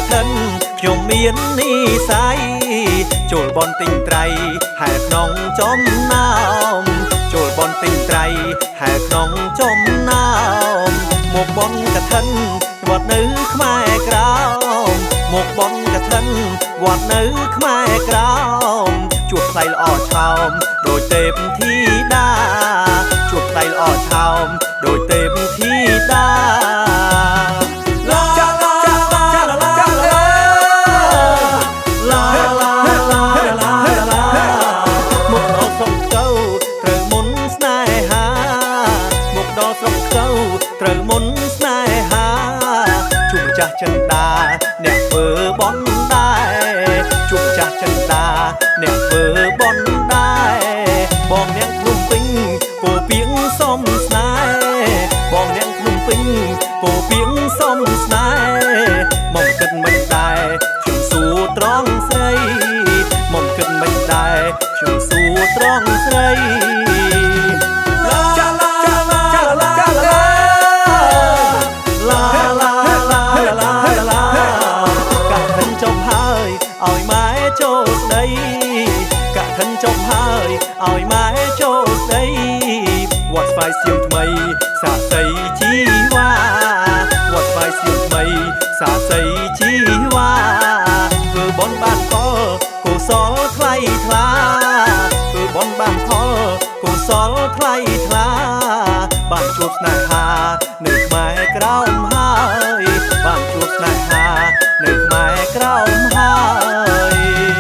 ឋិនខ្ញុំមាននិស័យចូលបនទិញត្រីហែក្នុងចំណោមចូលបនទិញត្រីហែក្នុងចំណោមមកបនកឋិនវត្តនៅខ្មែរក្រោមមកបនកឋិនវត្តនៅខ្មែរក្រោមជួបថ្លៃល្អឆោមដោយទេពធីតាជួបថ្លៃល្អឆោមដោយទេពធីតាត្រូវមុនស្នេហាជួបម្ចាស់ចិន្តាអ្នកធ្វើបន់ដែរជួបម្ចាស់ចិន្តាអ្នកធ្វើបន់ដែរបងអ្នកភ្នំពេញពោពាងសុំស្នេហ៍បងអ្នកភ្នំពេញពោពាងសុំស្នេហ៍មកគិតមិនដែរខ្ញុំសួរត្រង់ស្រីមកគិតមិនដែរខ្ញុំសួរត្រង់ស្រីឲ្យម៉ែចូលស្ដីកឋិនចុះហើយឲ្យម៉ែចូលស្ដីវត្តស្វាយសៀមថ្មីសាស័យជីវ៉ាវត្តស្វាយសៀមថ្មីសាស័យជីវ៉ាធ្វើបនបានផលកុសលថ្លៃថ្លាធ្វើបនបានផលកុសលថ្លៃថ្លាបានជួបស្នេហានៅខ្មែរក្រោមហើយបានជួបស្នេហានៅខ្មែរក្រោមហើយ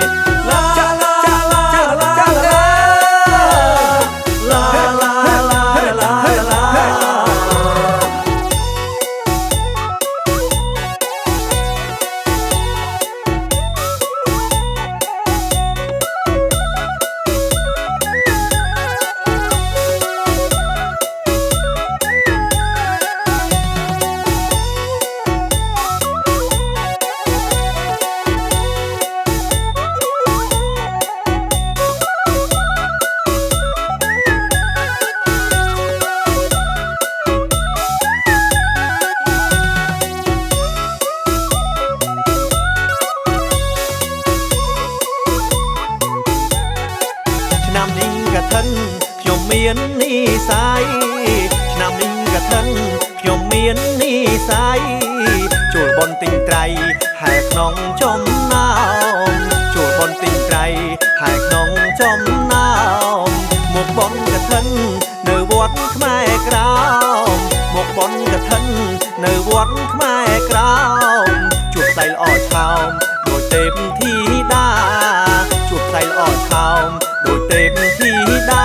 ខ្ញុំមាននិស័យឆ្នាំនេះកឋិនខ្ញុំមាននិស័យចូលបនទិញត្រីហែក្នុងចំណោមចូលបនទិញត្រីហែក្នុងចំណោមមកបនកឋិននៅវត្តខ្មែរក្រោមមកបនកឋិននៅវត្តខ្មែរក្រោមជួបថ្លៃល្អឆោមដោយទេពធីតាជួបថ្លៃល្អឆោមដោយទេពធីតា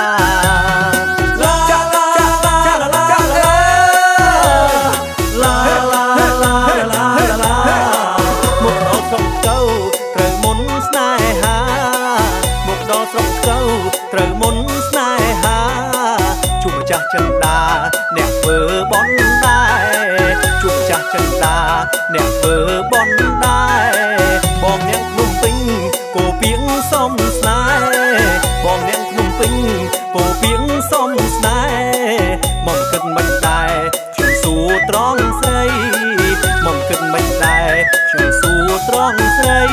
ត្រូវមុនស្នេហាជួបម្ចាស់ចិន្តាអ្នកធ្វើបន់ដែរជួបម្ចាស់ចិន្តាអ្នកធ្វើបន់ដែរបងអ្នកភ្នំពេញពោពាងសុំស្នេហ៍បងអ្នកភ្នំពេញពោពាងសុំស្នេហ៍មកគិតមិនដែរខ្ញុំសួរត្រង់ស្រីមកគិតមិនដែរខ្ញុំសួរត្រង់ស្រី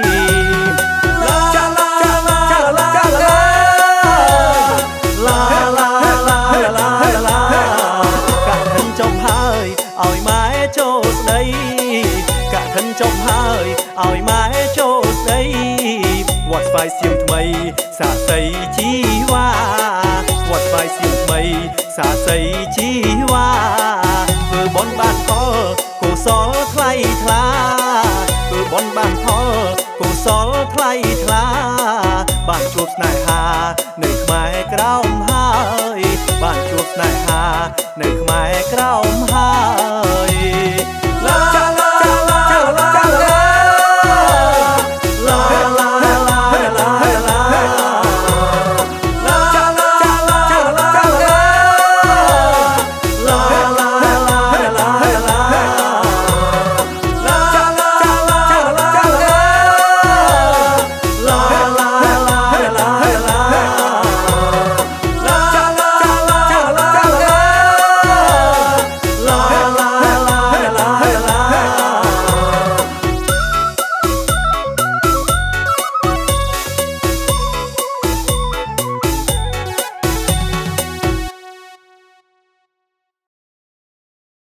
ឲ្យម៉ែចូលស្ដីកឋិនចុះហើយឲ្យម៉ែចូលស្ដីវត្តស្វាយសៀមថ្មីសាស័យជីវ៉ាវត្តស្វាយសៀមថ្មីសាស័យជីវ៉ាធ្វើបនបានផលកុសលថ្លៃថ្លាធ្វើបនបានផលកុសលថ្លៃថ្លាបានជួបស្នេហានៅខ្មែរក្រោមហើយបានជួបស្នេហានៅខ្មែរក្រោមហើយ